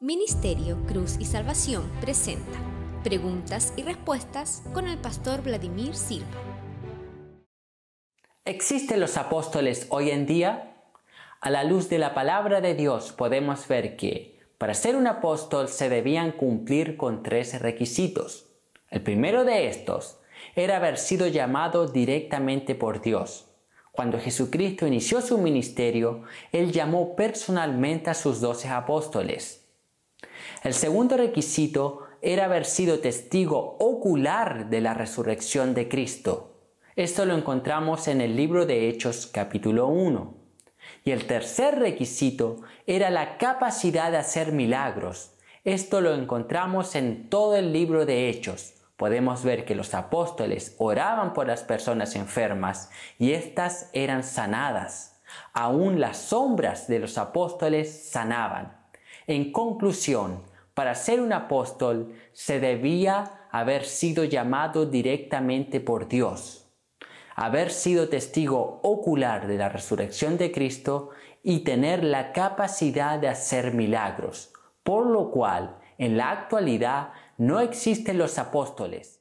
Ministerio Cruz y Salvación presenta Preguntas y Respuestas con el pastor Vladimir Silva. ¿Existen los apóstoles hoy en día? A la luz de la palabra de Dios podemos ver que para ser un apóstol se debían cumplir con 3 requisitos. El primero de estos era haber sido llamado directamente por Dios. Cuando Jesucristo inició su ministerio, Él llamó personalmente a sus 12 apóstoles. El segundo requisito era haber sido testigo ocular de la resurrección de Cristo. Esto lo encontramos en el libro de Hechos capítulo 1. Y el tercer requisito era la capacidad de hacer milagros. Esto lo encontramos en todo el libro de Hechos. Podemos ver que los apóstoles oraban por las personas enfermas y éstas eran sanadas. Aún las sombras de los apóstoles sanaban. En conclusión, para ser un apóstol se debía haber sido llamado directamente por Dios, haber sido testigo ocular de la resurrección de Cristo y tener la capacidad de hacer milagros, por lo cual en la actualidad no existen los apóstoles.